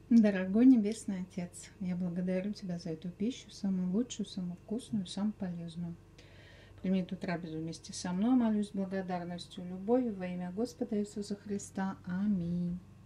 Дорогой Небесный Отец, я благодарю Тебя за эту пищу, самую лучшую, самую вкусную, самую полезную. Прими эту трапезу вместе со мной, молюсь с благодарностью, любовью во имя Господа Иисуса Христа. Аминь.